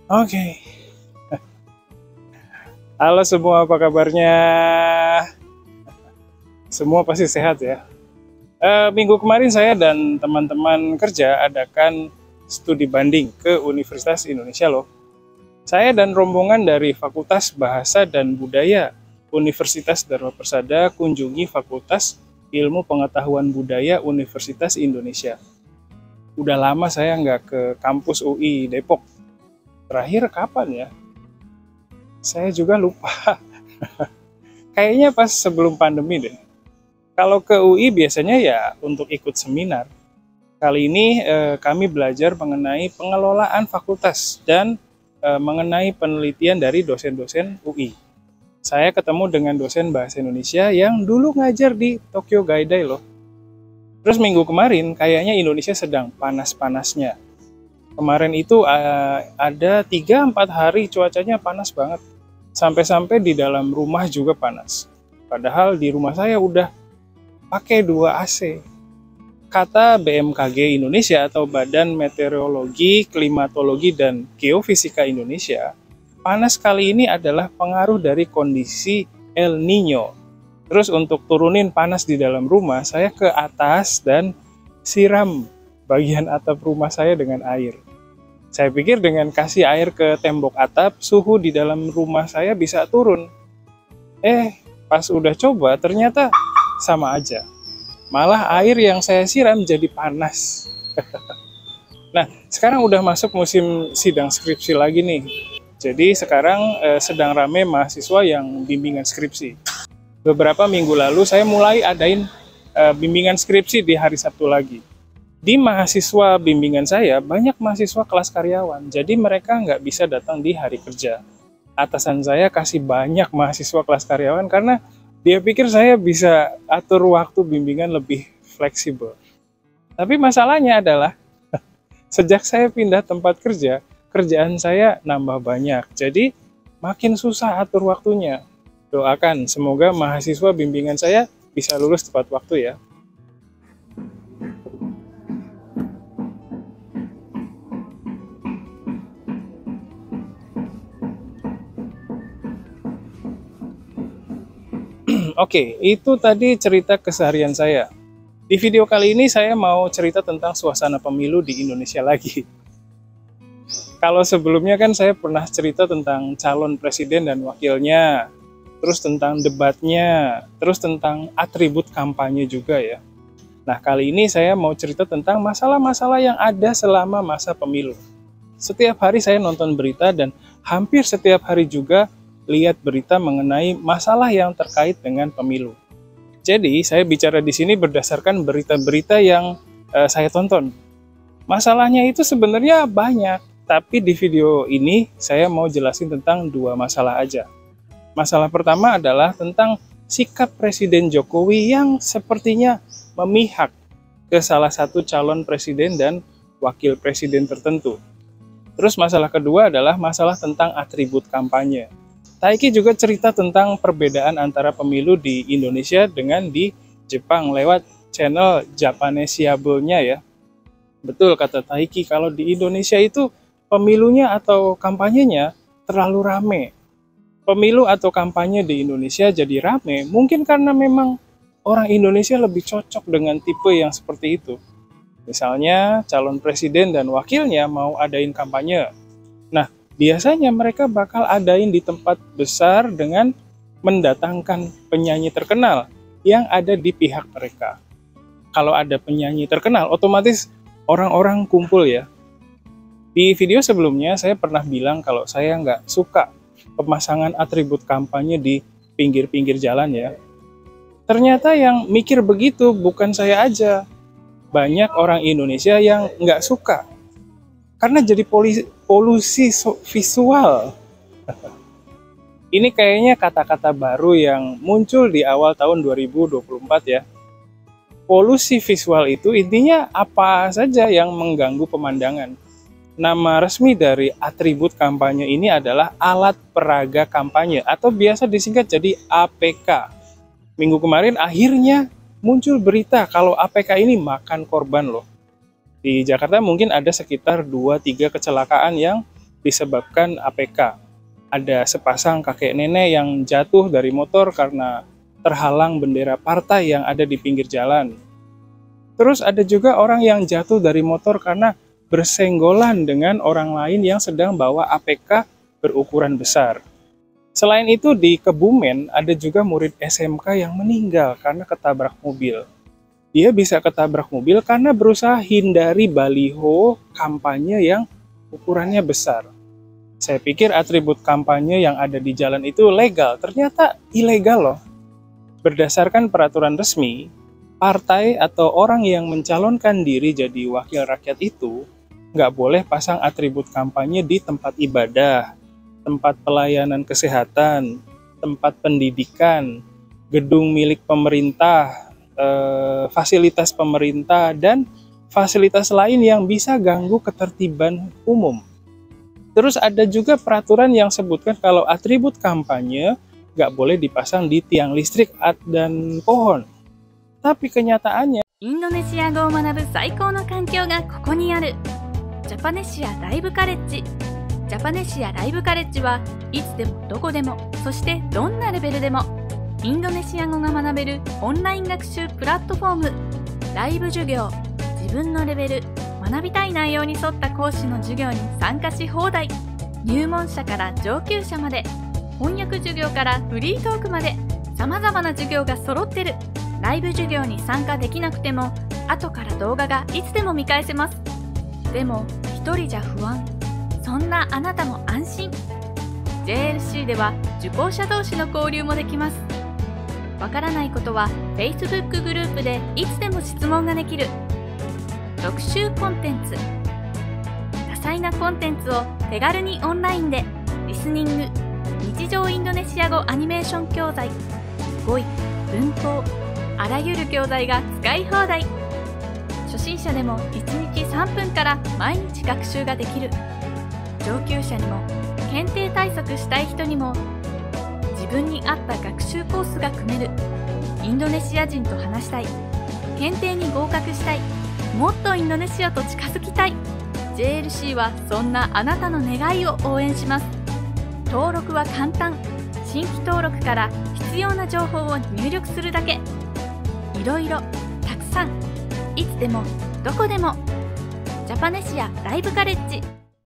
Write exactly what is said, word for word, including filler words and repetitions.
Oke, halo semua, apa kabarnya? Semua pasti sehat ya. Eh, minggu kemarin saya dan teman-teman kerja adakan studi banding ke Universitas Indonesia loh. Saya dan rombongan dari Fakultas Bahasa dan Budaya Universitas Dharma Persada kunjungi Fakultas Ilmu Pengetahuan Budaya Universitas Indonesia. Udah lama saya nggak ke kampus U I Depok. Terakhir kapan ya? Saya juga lupa. Kayaknya pas sebelum pandemi deh. Kalau ke U I biasanya ya untuk ikut seminar. Kali ini eh, kami belajar mengenai pengelolaan fakultas dan eh, mengenai penelitian dari dosen-dosen U I. Saya ketemu dengan dosen bahasa Indonesia yang dulu ngajar di Tokyo Gaidai loh. Terus minggu kemarin kayaknya Indonesia sedang panas-panasnya. Kemarin itu eh, ada tiga empat hari cuacanya panas banget. Sampai-sampai di dalam rumah juga panas. Padahal di rumah saya udah pakai dua A C. Kata B M K G Indonesia atau Badan Meteorologi, Klimatologi, dan Geofisika Indonesia, panas kali ini adalah pengaruh dari kondisi El Nino. Terus untuk turunin panas di dalam rumah, saya ke atas dan siram bagian atap rumah saya dengan air. Saya pikir dengan kasih air ke tembok atap, suhu di dalam rumah saya bisa turun. Eh, pas udah coba, ternyata sama aja. Malah air yang saya siram jadi panas. Nah, sekarang udah masuk musim sidang skripsi lagi nih. Jadi sekarang eh, sedang rame mahasiswa yang bimbingan skripsi. Beberapa minggu lalu saya mulai adain eh, bimbingan skripsi di hari Sabtu lagi. Di mahasiswa bimbingan saya, banyak mahasiswa kelas karyawan. Jadi mereka nggak bisa datang di hari kerja. Atasan saya kasih banyak mahasiswa kelas karyawan karena dia pikir saya bisa atur waktu bimbingan lebih fleksibel. Tapi masalahnya adalah, sejak saya pindah tempat kerja, kerjaan saya nambah banyak. Jadi, makin susah atur waktunya. Doakan, semoga mahasiswa bimbingan saya bisa lulus tepat waktu ya. Oke, itu tadi cerita keseharian saya. Di video kali ini saya mau cerita tentang suasana pemilu di Indonesia lagi. Kalau sebelumnya kan saya pernah cerita tentang calon presiden dan wakilnya, terus tentang debatnya, terus tentang atribut kampanye juga ya. Nah, kali ini saya mau cerita tentang masalah-masalah yang ada selama masa pemilu. Setiap hari saya nonton berita dan hampir setiap hari juga lihat berita mengenai masalah yang terkait dengan pemilu. Jadi, saya bicara di sini berdasarkan berita-berita yang uh, saya tonton. Masalahnya itu sebenarnya banyak, tapi di video ini saya mau jelasin tentang dua masalah aja. Masalah pertama adalah tentang sikap Presiden Jokowi yang sepertinya memihak ke salah satu calon presiden dan wakil presiden tertentu. Terus masalah kedua adalah masalah tentang atribut kampanye. Taiki juga cerita tentang perbedaan antara pemilu di Indonesia dengan di Jepang lewat channel Japanesiable-nya ya. Betul kata Taiki, kalau di Indonesia itu pemilunya atau kampanyenya terlalu rame. Pemilu atau kampanye di Indonesia jadi rame mungkin karena memang orang Indonesia lebih cocok dengan tipe yang seperti itu. Misalnya calon presiden dan wakilnya mau adain kampanye. Nah, biasanya mereka bakal adain di tempat besar dengan mendatangkan penyanyi terkenal yang ada di pihak mereka. Kalau ada penyanyi terkenal, otomatis orang-orang kumpul ya. Di video sebelumnya saya pernah bilang kalau saya nggak suka pemasangan atribut kampanye di pinggir-pinggir jalan ya. Ternyata yang mikir begitu bukan saya aja. Banyak orang Indonesia yang nggak suka. Karena jadi polusi, polusi visual. Ini kayaknya kata-kata baru yang muncul di awal tahun dua ribu dua puluh empat ya. Polusi visual itu intinya apa saja yang mengganggu pemandangan. Nama resmi dari atribut kampanye ini adalah alat peraga kampanye atau biasa disingkat jadi A P K. Minggu kemarin akhirnya muncul berita kalau A P K ini makan korban loh. Di Jakarta mungkin ada sekitar dua tiga kecelakaan yang disebabkan A P K. Ada sepasang kakek nenek yang jatuh dari motor karena terhalang bendera partai yang ada di pinggir jalan. Terus ada juga orang yang jatuh dari motor karena bersenggolan dengan orang lain yang sedang bawa A P K berukuran besar. Selain itu di Kebumen ada juga murid S M K yang meninggal karena ketabrak mobil. Dia bisa ketabrak mobil karena berusaha hindari baliho kampanye yang ukurannya besar. Saya pikir atribut kampanye yang ada di jalan itu legal, ternyata ilegal loh. Berdasarkan peraturan resmi, partai atau orang yang mencalonkan diri jadi wakil rakyat itu nggak boleh pasang atribut kampanye di tempat ibadah, tempat pelayanan kesehatan, tempat pendidikan, gedung milik pemerintah, eh, fasilitas pemerintah, dan fasilitas lain yang bisa ganggu ketertiban umum. Terus ada juga peraturan yang sebutkan kalau atribut kampanye nggak boleh dipasang di tiang listrik dan pohon. Tapi kenyataannya, インドネシア語を学ぶ最高の環境がここにある。ジャパネシアライブカレッジ。ジャパネシアライブカレッジはいつでもどこでも、そしてどんなレベルでもインドネシア語が学べるオンライン学習プラットフォーム。ライブ授業、自分のレベル、学びたい内容に沿った講師の授業に参加し放題。入門者から上級者まで、翻訳授業からフリートークまで、様々な授業が揃ってる。ライブ授業に参加できなくても、後から動画がいつでも見返せます。でも、一人じゃ不安。そんなあなたも安心。ジェーエルシー では受講者同士の交流もできます。わからないことは Facebook グループでいつでも質問ができる。特集コンテンツ。多彩なコンテンツを手軽にオンラインでリスニング、日常インドネシア語アニメーション教材、語彙、文法、あらゆる教材が使い放題。初心者でもいちにちさんぷんから毎日学習ができる。上級者にも検定対策したい人にも自分に合った学習コースが組める。インドネシア人と話したい、検定に合格したい、もっとインドネシアと近づきたい。 ジェーエルシー はそんなあなたの願いを応援します。登録は簡単。新規登録から必要な情報を入力するだけ。いろいろたくさん、いつでもどこでも。ジャパネシアライブカレッジ。